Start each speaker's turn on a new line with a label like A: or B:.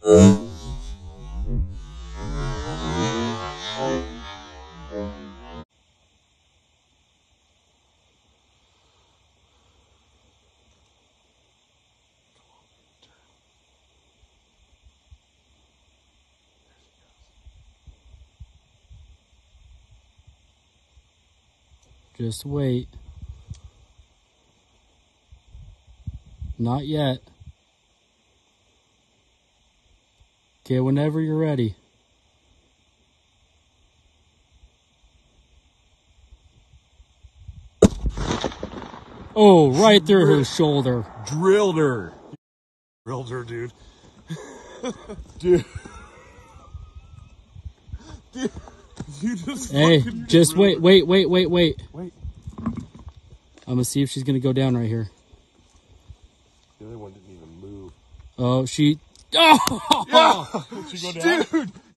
A: Just wait. Not yet. Okay, whenever you're ready. Oh, right through her shoulder.
B: Drilled her. Drilled her, dude. Dude. Dude. You just
A: Hey, just wait.
B: Wait.
A: I'm gonna see if she's gonna go down right here.
B: The other one didn't even move.
A: Oh, she... Oh!
B: Yeah! Did she go down? Dude!